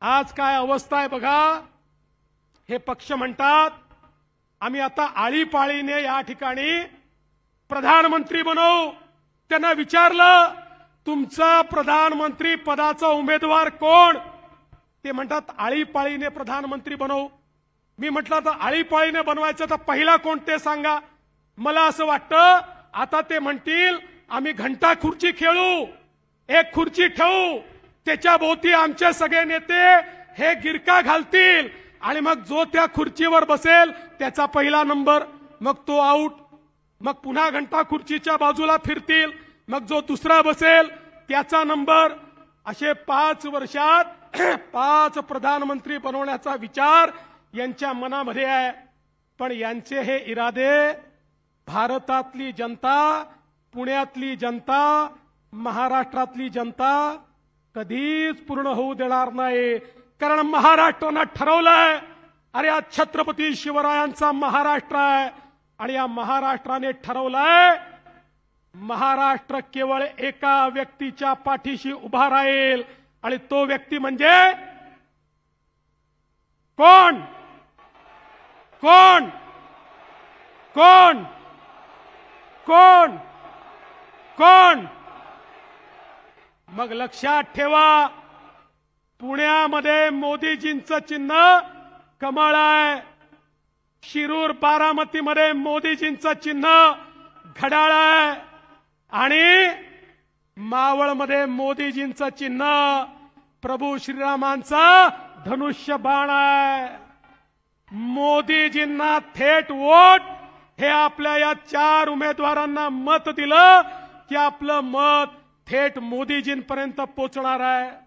आज काय अवस्था आहे बघा। हे पक्ष म्हणतात आम्ही आता आळीपाळीने या ठिकाणी प्रधानमंत्री बनवू। त्यांना विचारलं तुमचा प्रधानमंत्री पदाचा उमेदवार कोण? ते म्हणतात आळीपाळीने प्रधानमंत्री बनवू। मी म्हटलं तर आळीपाळीने बनवायचं तर पहिला कोण ते सांगा। मला असं वाटतं आता ते म्हणतील आम्ही घंटा खुर्ची खेळू, एक खुर्ची ठेवू, त्याच्या भोवती आमचे सगळे नेते हे गिरका घालतील आणि मग जो त्या खुर्चीवर बसेल त्याचा पहिला नंबर, मग तो आउट, मग पुन्हा घंटा खुर्चीच्या बाजूला फिरतील, मग जो दुसरा बसेल त्याचा नंबर। असे 5 वर्षात 5 प्रधानमंत्री बनवण्याचा विचार यांच्या मनामध्ये आहे। पण यांचे हे इरादे भारतातली जनता, पुण्यातली जनता, महाराष्ट्रातली जनता कधीच पूर्ण होऊ देणार नाही। कारण महाराष्ट्रानं ठरवलंय अरे आज छत्रपती शिवरायांचा महाराष्ट्र आहे आणि या महाराष्ट्राने ठरवलंय महाराष्ट्र केवळ एका व्यक्तीच्या पाठीशी उभा राहील आणि तो व्यक्ती म्हणजे कोण? कोण? कोण? कोण? कोण? मग लक्षात ठेवा पुण्यामध्ये मोदीजींचं चिन्ह कमळ आहे, शिरूर बारामतीमध्ये मोदीजींचं चिन्ह घड्याळ आहे आणि मावळमध्ये मोदीजींचं चिन्ह प्रभू श्रीरामांचा धनुष्यबाण आहे। मोदीजींना थेट वोट हे आपल्या या 4 उमेदवारांना मत दिलं की आपलं मत थेट मोदीजींपर्यंत पोहोचणार आहे।